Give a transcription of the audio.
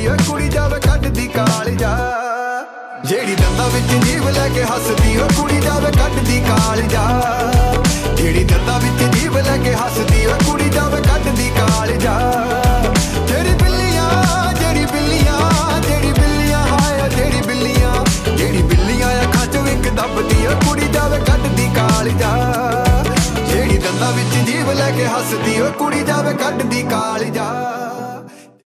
हसदी ओ कुड़ी जावे कटदी कालजा जेड़ी दंदा विच जीव लैके हसदी ओ कुड़ी जावे कटदी कालजा जेड़ी दंदा विच जीव लैके हसदी